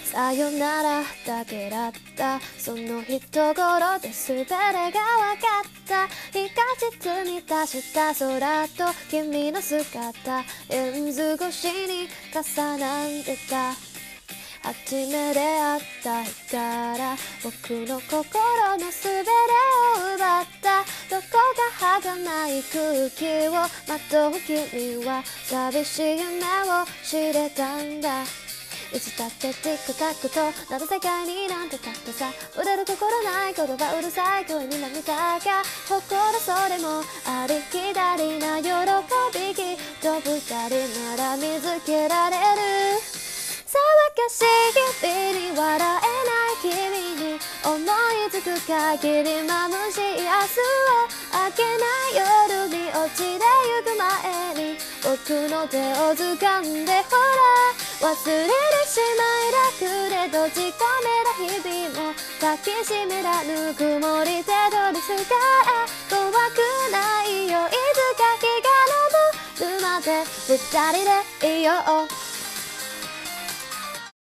さよならだけだった。その一頃で全てが分かった。日が沈み出した空と君の姿、レンズ越しに重なってた。初め出会った日から僕の心の全てを奪った。どこか儚い空気をまとう君は寂しい夢を知れたんだ。いつだってティックタックとなる世界になんてたってさ、売れる心ない言葉うるさい声に涙が誇る。それもありきたりな喜び、きっと二人なら見つけられる。騒がしい日々に笑えない君に思いつく限り眩しい明日を明けない夜に落ちてゆく前に僕の手を掴んでほら、忘れてしまい楽で閉じ込めた日々も抱きしめらぬ曇り手取りすから怖くないよ。いつか日が昇るまで二人でいよう。